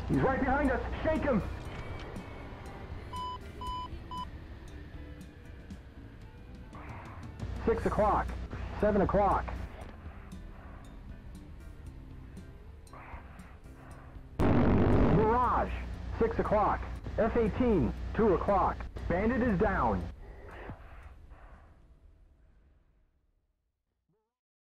He's right behind us. Shake him. Six o'clock. 7 o'clock. Mirage. 6 o'clock. F-18. 2 o'clock. Bandit is down.